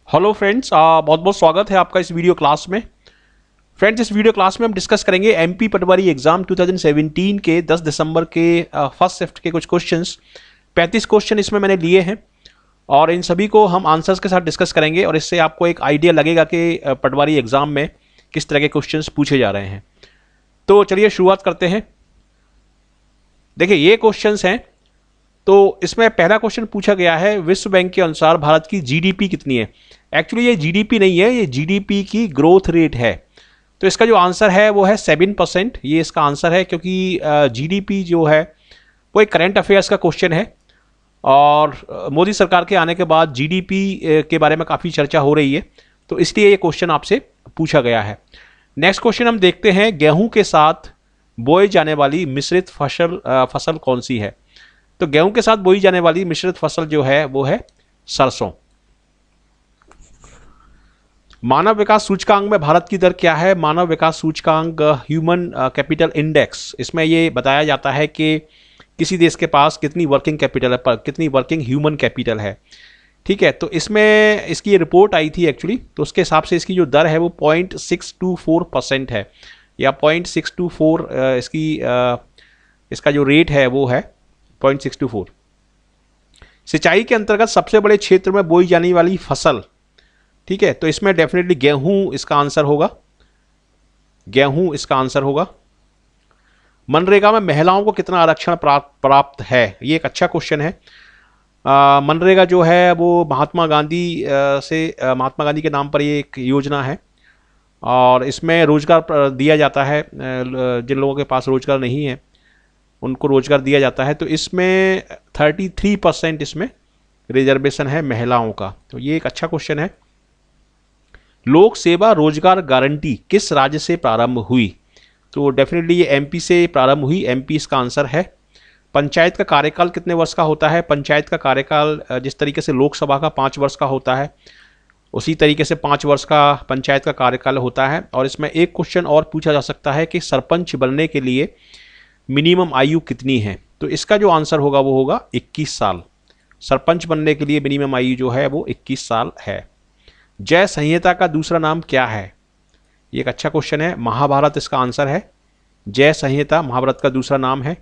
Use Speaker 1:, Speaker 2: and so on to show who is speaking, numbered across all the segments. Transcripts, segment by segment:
Speaker 1: Hello friends, बहुत बहुत स्वागत है आपका इस वीडियो क्लास में। फ्रेंड्स, इस वीडियो क्लास में हम डिस्कस करेंगे एमपी पटवारी एग्जाम 2017 के 10 दिसंबर के फर्स्ट शिफ्ट के कुछ क्वेश्चंस। 35 क्वेश्चन इसमें मैंने लिए हैं और इन सभी को हम आंसर्स के साथ डिस्कस करेंगे और इससे आपको एक आइडिया लगेगा कि पटवारी एग्जाम में किस तरह के क्वेश्चंस पूछे जा रहे हैं। तो चलिए शुरुआत करते हैं। देखिए, ये क्वेश्चंस हैं। तो इसमें पहला क्वेश्चन पूछा गया है, विश्व बैंक के अनुसार भारत की जीडीपी कितनी है। एक्चुअली ये जीडीपी नहीं है, ये जीडीपी की ग्रोथ रेट है। तो इसका जो आंसर है वो है 7%। ये इसका आंसर है क्योंकि जीडीपी जो है वो एक करंट अफेयर्स का क्वेश्चन है और मोदी सरकार के आने के बाद जीडीपी के बारे में काफ़ी चर्चा हो रही है, तो इसलिए ये क्वेश्चन आपसे पूछा गया है। नेक्स्ट क्वेश्चन हम देखते हैं, गेहूं के साथ बोई जाने वाली मिश्रित फसल कौन सी है। तो गेहूं के साथ बोई जाने वाली मिश्रित फसल जो है वो है सरसों। मानव विकास सूचकांक में भारत की दर क्या है। मानव विकास सूचकांक ह्यूमन कैपिटल इंडेक्स, इसमें ये बताया जाता है कि किसी देश के पास कितनी वर्किंग कैपिटल है, कितनी वर्किंग ह्यूमन कैपिटल है। ठीक है, तो इसमें इसकी रिपोर्ट आई थी एक्चुअली, तो उसके हिसाब से इसकी जो दर है वो 0.624% है या 0.624 इसका जो रेट है वो है 0.624। सिंचाई के अंतर्गत सबसे बड़े क्षेत्र में बोई जाने वाली फसल, ठीक है, तो इसमें डेफिनेटली गेहूं इसका आंसर होगा। गेहूं इसका आंसर होगा। मनरेगा में महिलाओं को कितना आरक्षण प्राप्त है, ये एक अच्छा क्वेश्चन है। मनरेगा जो है वो महात्मा गांधी के नाम पर ये एक योजना है और इसमें रोजगार दिया जाता है। जिन लोगों के पास रोजगार नहीं है उनको रोजगार दिया जाता है। तो इसमें 33% इसमें रिजर्वेशन है महिलाओं का, तो ये एक अच्छा क्वेश्चन है। लोक सेवा रोजगार गारंटी किस राज्य से प्रारंभ हुई। तो डेफिनेटली ये एमपी से प्रारंभ हुई, एमपी इसका आंसर है। पंचायत का कार्यकाल कितने वर्ष का होता है। पंचायत का कार्यकाल जिस तरीके से लोकसभा का 5 वर्ष का होता है उसी तरीके से 5 वर्ष का पंचायत का कार्यकाल होता है। और इसमें एक क्वेश्चन और पूछा जा सकता है कि सरपंच बनने के लिए मिनिमम आयु कितनी है। तो इसका जो आंसर होगा वो होगा 21 साल। सरपंच बनने के लिए मिनिमम आयु जो है वो 21 साल है। जय संहिता का दूसरा नाम क्या है, ये एक अच्छा क्वेश्चन है। महाभारत इसका आंसर है। जय संहिता महाभारत का दूसरा नाम है।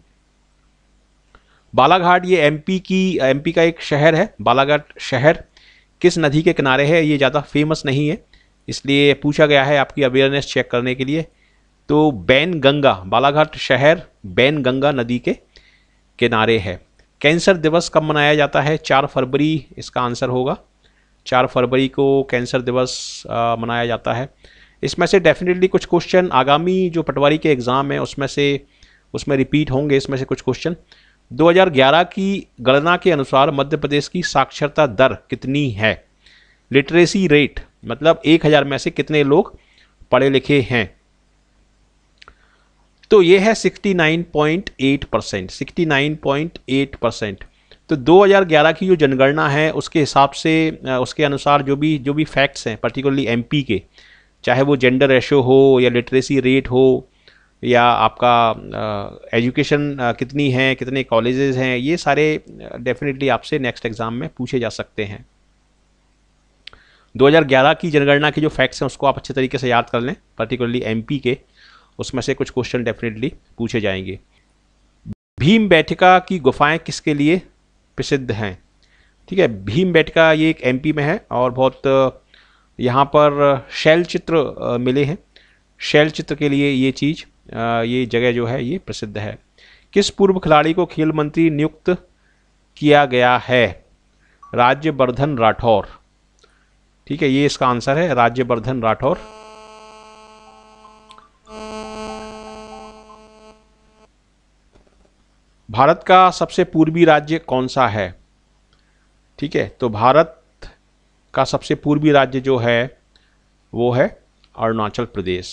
Speaker 1: बालाघाट ये एमपी का एक शहर है। बालाघाट शहर किस नदी के किनारे है, ये ज़्यादा फेमस नहीं है, इसलिए पूछा गया है आपकी अवेयरनेस चेक करने के लिए। तो बैनगंगा, बालाघाट शहर बैनगंगा नदी के किनारे है। कैंसर दिवस कब मनाया जाता है। 4 फरवरी इसका आंसर होगा। 4 फरवरी को कैंसर दिवस मनाया जाता है। इसमें से डेफिनेटली कुछ क्वेश्चन आगामी जो पटवारी के एग्ज़ाम है उसमें रिपीट होंगे। इसमें से कुछ क्वेश्चन 2011 की गणना के अनुसार मध्य प्रदेश की साक्षरता दर कितनी है। लिटरेसी रेट मतलब 1000 में से कितने लोग पढ़े लिखे हैं। तो ये है 69.8%। 69.8%। तो 2011 की जो जनगणना है उसके हिसाब से उसके अनुसार जो भी फैक्ट्स हैं पर्टिकुलरली एमपी के, चाहे वो जेंडर रेशो हो या लिटरेसी रेट हो या आपका एजुकेशन कितनी है, कितने कॉलेजेस हैं, ये सारे डेफिनेटली आपसे नेक्स्ट एग्जाम में पूछे जा सकते हैं। 2011 की जनगणना के जो फैक्ट्स हैं उसको आप अच्छे तरीके से याद कर लें, पर्टिकुलरली एमपी के, उसमें से कुछ क्वेश्चन डेफिनेटली पूछे जाएंगे। भीमबेटका की गुफाएं किसके लिए प्रसिद्ध हैं। ठीक है, भीमबेटका ये एक एमपी में है और बहुत यहाँ पर शैल चित्र मिले हैं। शैल चित्र के लिए ये जगह जो है ये प्रसिद्ध है। किस पूर्व खिलाड़ी को खेल मंत्री नियुक्त किया गया है। राज्यवर्धन राठौर। ठीक है, ये इसका आंसर है, राज्यवर्धन राठौर। भारत का सबसे पूर्वी राज्य कौन सा है। ठीक है, तो भारत का सबसे पूर्वी राज्य जो है वो है अरुणाचल प्रदेश।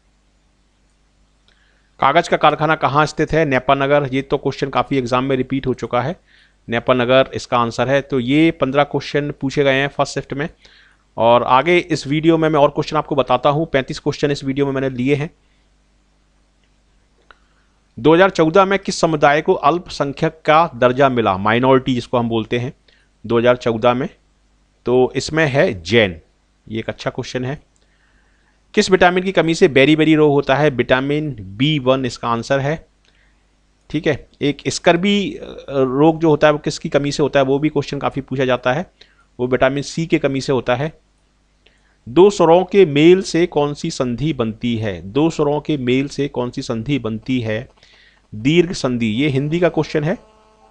Speaker 1: कागज का कारखाना कहाँ स्थित है। नेपानगर। ये तो क्वेश्चन काफ़ी एग्जाम में रिपीट हो चुका है। नेपानगर इसका आंसर है। तो ये 15 क्वेश्चन पूछे गए हैं फर्स्ट शिफ्ट में और आगे इस वीडियो में मैं और क्वेश्चन आपको बताता हूँ। 35 क्वेश्चन इस वीडियो में मैंने लिए हैं। 2014 में किस समुदाय को अल्पसंख्यक का दर्जा मिला, माइनॉरिटी जिसको हम बोलते हैं 2014 में, तो इसमें है जैन। ये एक अच्छा क्वेश्चन है। किस विटामिन की कमी से बेरी बेरी रोग होता है? विटामिन B1 इसका आंसर है। ठीक है, एक स्कर्वी रोग जो होता है वो किसकी कमी से होता है? वो भी क्वेश्चन काफ़ी पूछा जाता है, वो विटामिन C के कमी से होता है। दो स्वरों के मेल से कौन सी संधि बनती है? दो स्वरों के मेल से कौन सी संधि बनती है? दीर्घ संधि। ये हिंदी का क्वेश्चन है।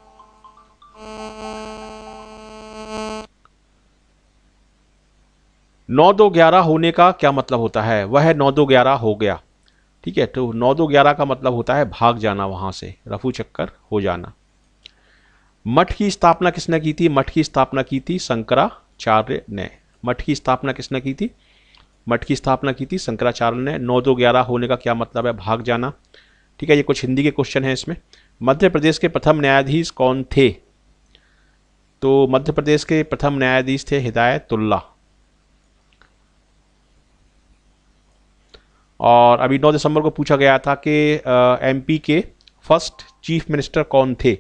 Speaker 1: नौ दो 11 होने का क्या मतलब होता है? वह 9 2 11 हो गया। ठीक है, तो 9 2 11 का मतलब होता है भाग जाना, वहां से रफू चक्कर हो जाना। मठ की स्थापना किसने की थी? मठ की स्थापना की थी शंकराचार्य ने। मठ की स्थापना किसने की थी? मठ की स्थापना की थी शंकराचार्य ने। 9 2 11 होने का क्या मतलब है? भाग जाना। ठीक है, ये कुछ हिंदी के क्वेश्चन है इसमें। मध्य प्रदेश के प्रथम न्यायाधीश कौन थे? तो मध्य प्रदेश के प्रथम न्यायाधीश थे हिदायतुल्ला। और अभी 9 दिसंबर को पूछा गया था कि एमपी के फर्स्ट चीफ मिनिस्टर कौन थे?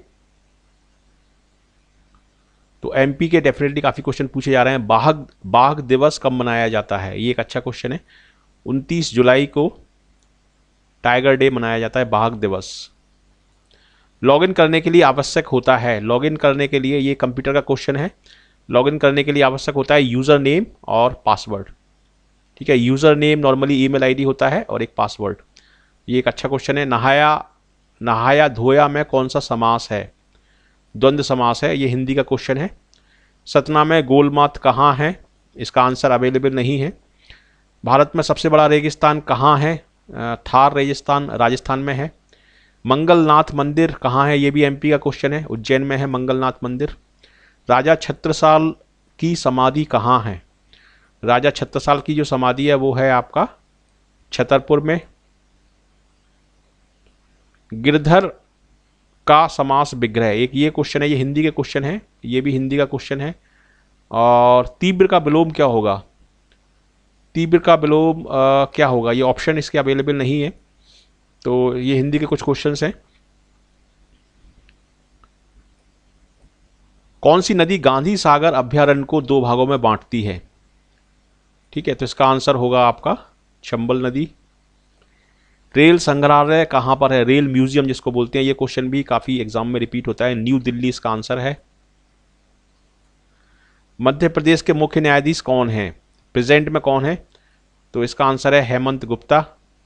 Speaker 1: तो एमपी के डेफिनेटली काफ़ी क्वेश्चन पूछे जा रहे हैं। बाघ दिवस कब मनाया जाता है? ये एक अच्छा क्वेश्चन है। 29 जुलाई को टाइगर डे मनाया जाता है, बाघ दिवस। लॉगिन करने के लिए आवश्यक होता है? लॉगिन करने के लिए, ये कंप्यूटर का क्वेश्चन है, लॉगिन करने के लिए आवश्यक होता है यूज़र नेम और पासवर्ड। ठीक है, user name normally email ID होता है और एक पासवर्ड। ये एक अच्छा क्वेश्चन है। नहाया धोया में कौन सा समास है? द्वंद्व समास है। ये हिंदी का क्वेश्चन है। सतना में गोलमात कहाँ है? इसका आंसर अवेलेबल नहीं है। भारत में सबसे बड़ा रेगिस्तान कहाँ है? थार रेगिस्तान राजस्थान में है। मंगलनाथ मंदिर कहाँ है? ये भी एमपी का क्वेश्चन है, उज्जैन में है मंगलनाथ मंदिर। राजा छत्रसाल की समाधि कहाँ है? राजा छत्रसाल की जो समाधि है वो है आपका छतरपुर में। गिरधर का समास विग्रह, एक ये क्वेश्चन है, ये हिंदी के क्वेश्चन है, ये भी हिंदी का क्वेश्चन है। और तीव्र का विलोम क्या होगा? तीव्र का विलोम क्या होगा? ये ऑप्शन इसके अवेलेबल नहीं है। तो ये हिंदी के कुछ क्वेश्चंस हैं। कौन सी नदी गांधी सागर अभ्यारण्य को दो भागों में बांटती है? ठीक है, तो इसका आंसर होगा आपका चंबल नदी। रेल संग्रहालय कहाँ पर है? रेल म्यूजियम जिसको बोलते हैं। ये क्वेश्चन भी काफ़ी एग्जाम में रिपीट होता है। न्यू दिल्ली इसका आंसर है। मध्य प्रदेश के मुख्य न्यायाधीश कौन हैं? प्रेजेंट में कौन है? तो इसका आंसर है हेमंत गुप्ता।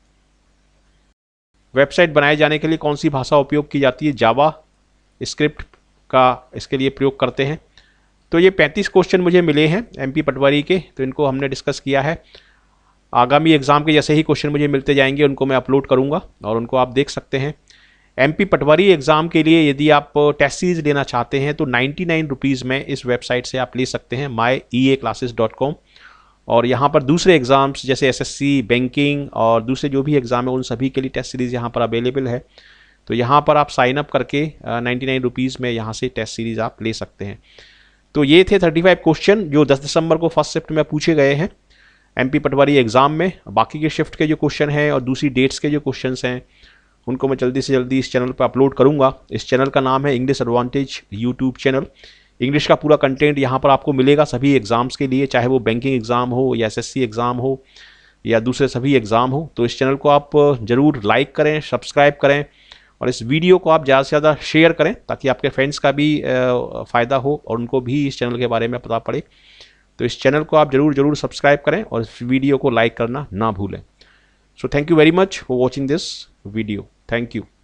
Speaker 1: वेबसाइट बनाए जाने के लिए कौन सी भाषा उपयोग की जाती है? जावा स्क्रिप्ट का इसके लिए प्रयोग करते हैं। तो ये 35 क्वेश्चन मुझे मिले हैं एमपी पटवारी के, तो इनको हमने डिस्कस किया है। आगामी एग्जाम के जैसे ही क्वेश्चन मुझे मिलते जाएंगे उनको मैं अपलोड करूंगा और उनको आप देख सकते हैं। एमपी पटवारी एग्ज़ाम के लिए यदि आप टेस्ट सीरीज लेना चाहते हैं तो 99 रुपीज़ में इस वेबसाइट से आप ले सकते हैं myeaclasses.com। और यहाँ पर दूसरे एग्ज़ाम्स जैसे एसएससी, बैंकिंग और दूसरे जो भी एग्ज़ाम है उन सभी के लिए टेस्ट सीरीज़ यहाँ पर अवेलेबल है। तो यहाँ पर आप साइन अप करके 99 रुपीज़ में यहाँ से टेस्ट सीरीज़ आप ले सकते हैं। तो ये थे 35 क्वेश्चन जो 10 दिसंबर को फर्स्ट शिफ्ट में पूछे गए हैं एमपी पटवारी एग्ज़ाम में। बाकी के शिफ्ट के जो क्वेश्चन हैं और दूसरी डेट्स के जो क्वेश्चंस हैं उनको मैं जल्दी से जल्दी इस चैनल पर अपलोड करूंगा। इस चैनल का नाम है English advantage YouTube channel. English का पूरा कंटेंट यहाँ पर आपको मिलेगा सभी एग्ज़ाम्स के लिए, चाहे वो बैंकिंग एग्ज़ाम हो या एसएससी एग्ज़ाम हो या दूसरे सभी एग्ज़ाम हो। तो इस चैनल को आप ज़रूर लाइक करें, सब्सक्राइब करें और इस वीडियो को आप ज़्यादा से ज़्यादा शेयर करें ताकि आपके फ्रेंड्स का भी फ़ायदा हो और उनको भी इस चैनल के बारे में पता पड़े। तो इस चैनल को आप ज़रूर सब्सक्राइब करें और इस वीडियो को लाइक करना ना भूलें। So thank you very much for watching this video. Thank you.